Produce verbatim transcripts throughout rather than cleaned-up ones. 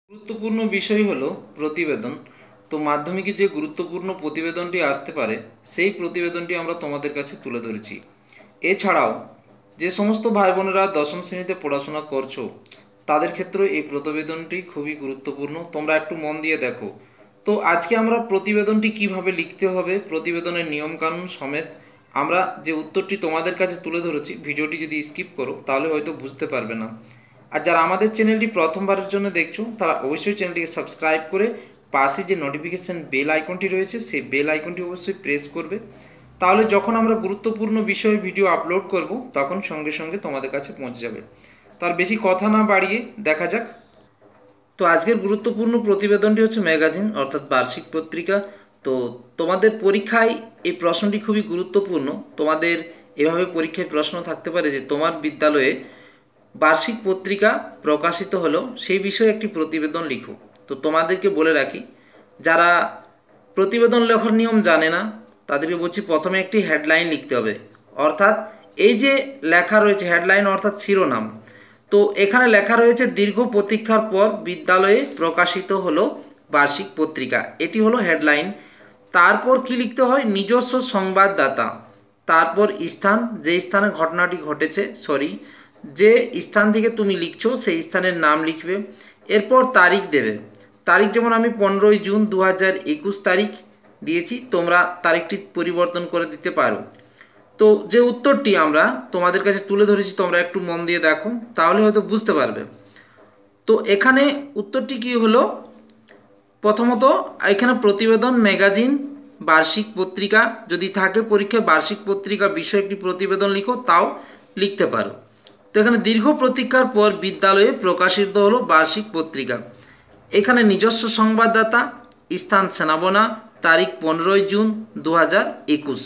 গুরুত্বপূর্ণ বিষয় হলো প্রতিবেদন। তো মাধ্যমিকে যে গুরুত্বপূর্ণ প্রতিবেদনটি আসতে পারে সেই প্রতিবেদনটি আমরা তোমাদের কাছে তুলে ধরেছি। এছাড়াও যে সমস্ত ভাই বোনেরা দশম শ্রেণীতে পড়াশোনা করছো তাদের ক্ষেত্রে এই প্রতিবেদনটি খুবই গুরুত্বপূর্ণ, তোমরা একটু মন দিয়ে দেখো। তো আজকে আমরা প্রতিবেদনটি কিভাবে লিখতে হবে, প্রতিবেদনের নিয়মকানুন সমেত আমরা যে উত্তরটি তোমাদের কাছে তুলে ধরেছি, ভিডিওটি যদি স্কিপ করো তাহলে হয়তো বুঝতে পারবে না। আর যারা আমাদের চ্যানেলটি প্রথমবারের জন্য দেখছো তারা অবশ্যই চ্যানেলটিকে সাবস্ক্রাইব করে পাশে যে নোটিফিকেশান বেল আইকনটি রয়েছে সেই বেল আইকনটি অবশ্যই প্রেস করবে, তাহলে যখন আমরা গুরুত্বপূর্ণ বিষয়ে ভিডিও আপলোড করব তখন সঙ্গে সঙ্গে তোমাদের কাছে পৌঁছে যাবে। তো আর বেশি কথা না বাড়িয়ে দেখা যাক। তো আজকের গুরুত্বপূর্ণ প্রতিবেদনটি হচ্ছে ম্যাগাজিন অর্থাৎ বার্ষিক পত্রিকা। তো তোমাদের পরীক্ষায় এই প্রশ্নটি খুবই গুরুত্বপূর্ণ। তোমাদের এভাবে পরীক্ষায় প্রশ্ন থাকতে পারে যে তোমার বিদ্যালয়ে বার্ষিক পত্রিকা প্রকাশিত হলো, সেই বিষয়ে একটি প্রতিবেদন লিখো। তো তোমাদেরকে বলে রাখি, যারা প্রতিবেদন লেখার নিয়ম জানে না তাদেরকে বলছি প্রথমে একটি হেডলাইন লিখতে হবে, অর্থাৎ এই যে লেখা রয়েছে হেডলাইন অর্থাৎ শিরোনাম। তো এখানে লেখা রয়েছে দীর্ঘ প্রতীক্ষার পর বিদ্যালয়ে প্রকাশিত হলো বার্ষিক পত্রিকা, এটি হলো হেডলাইন। তারপর কি লিখতে হয়, নিজস্ব সংবাদদাতা, তারপর স্থান, যে স্থানে ঘটনাটি ঘটেছে সরি যে স্থান থেকে তুমি লিখছো সেই স্থানের নাম লিখবে। এরপর তারিখ দেবে, তারিখ যেমন আমি পনেরোই জুন দু হাজার একুশ তারিখ দিয়েছি, তোমরা তারিখটি পরিবর্তন করে দিতে পারো। তো যে উত্তরটি আমরা তোমাদের কাছে তুলে ধরেছি তোমরা একটু মন দিয়ে দেখো, তাহলে হয়তো বুঝতে পারবে। তো এখানে উত্তরটি কি হলো, প্রথমত এখানে প্রতিবেদন ম্যাগাজিন বার্ষিক পত্রিকা যদি থাকে পরীক্ষায় বার্ষিক পত্রিকা বিষয়ে একটি প্রতিবেদন লিখো, তাও লিখতে পারো। তো এখানে দীর্ঘ প্রতীক্ষার পর বিদ্যালয়ে প্রকাশিত হলো বার্ষিক পত্রিকা, এখানে নিজস্ব সংবাদদাতা, স্থান সেনাবনা, তারিখ পনেরোই জুন দু হাজার একুশ।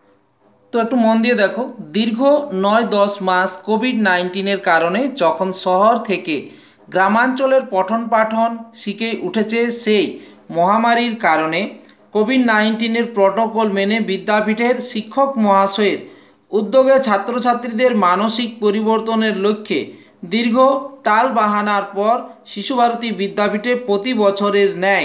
তো একটু মন দিয়ে দেখো, দীর্ঘ নয় দশ মাস কোভিড নাইন্টিনের কারণে যখন শহর থেকে গ্রামাঞ্চলের পঠন পাঠন শিখে উঠেছে, সেই মহামারীর কারণে কোভিড নাইন্টিনের প্রটোকল মেনে বিদ্যাপীঠের শিক্ষক মহাশয়ের উদ্যোগে ছাত্রছাত্রীদের মানসিক পরিবর্তনের লক্ষ্যে দীর্ঘ টাল বাহানার পর শিশুভারতী বিদ্যাপীঠে প্রতি বছরের ন্যায়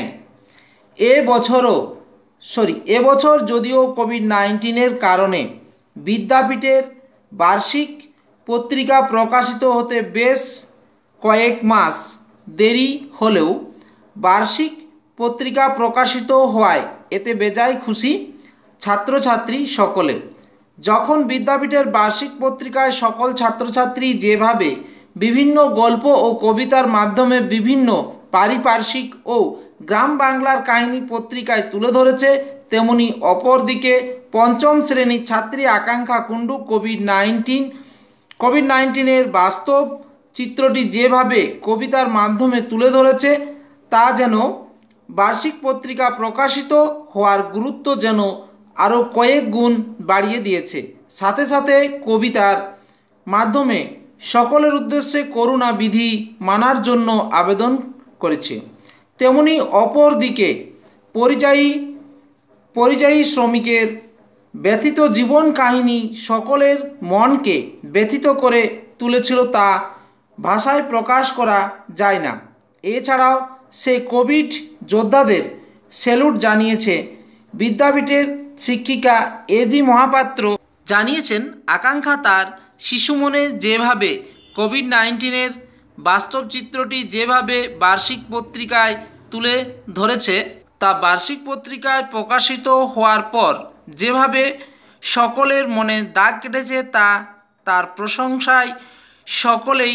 এ বছরও সরি এবছর যদিও কোভিড নাইন্টিনের কারণে বিদ্যাপীঠের বার্ষিক পত্রিকা প্রকাশিত হতে বেশ কয়েক মাস দেরি হলেও বার্ষিক পত্রিকা প্রকাশিত হওয়ায় এতে বেজায় খুশি ছাত্রছাত্রী সকলে। যখন বিদ্যাপীঠের বার্ষিক পত্রিকায় সকল ছাত্রছাত্রী যেভাবে বিভিন্ন গল্প ও কবিতার মাধ্যমে বিভিন্ন পারিপার্শ্বিক ও গ্রাম বাংলার কাহিনী পত্রিকায় তুলে ধরেছে, তেমনি অপরদিকে পঞ্চম শ্রেণীর ছাত্রী আকাঙ্ক্ষা কুণ্ডু কোভিড নাইন্টিন কোভিড নাইন্টিনের বাস্তব চিত্রটি যেভাবে কবিতার মাধ্যমে তুলে ধরেছে তা যেন বার্ষিক পত্রিকা প্রকাশিত হওয়ার গুরুত্ব যেন আরও কয়েক গুণ বাড়িয়ে দিয়েছে। সাথে সাথে কবিতার মাধ্যমে সকলের উদ্দেশ্যে করুণা বিধি মানার জন্য আবেদন করেছে। তেমনি অপর দিকে পরিযায়ী পরিযায়ী শ্রমিকের ব্যথিত জীবন কাহিনী সকলের মনকে ব্যথিত করে তুলেছিল, তা ভাষায় প্রকাশ করা যায় না। এছাড়াও সে কোভিড যোদ্ধাদের স্যালুট জানিয়েছে। বিদ্যাপীঠের শিক্ষিকা এজি মহাপাত্র জানিয়েছেন, আকাঙ্ক্ষা তার শিশু মনে যেভাবে কোভিড নাইন্টিনের বাস্তব চিত্রটি যেভাবে বার্ষিক পত্রিকায় তুলে ধরেছে তা বার্ষিক পত্রিকায় প্রকাশিত হওয়ার পর যেভাবে সকলের মনে দাগ কেটেছে তা তার প্রশংসায় সকলেই,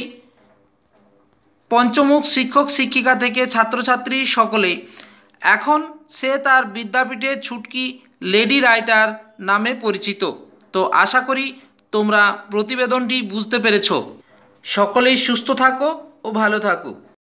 পঞ্চমুখ শিক্ষক শিক্ষিকা থেকে ছাত্রছাত্রী সকলেই। এখন সে তার বিদ্যাপীঠে ছুটকি লেডি রাইটার নামে পরিচিত। তো আশা করি তোমরা প্রতিবেদনটি বুঝতে পেরেছ। সকলেই সুস্থ থাকো ও ভালো থাকো।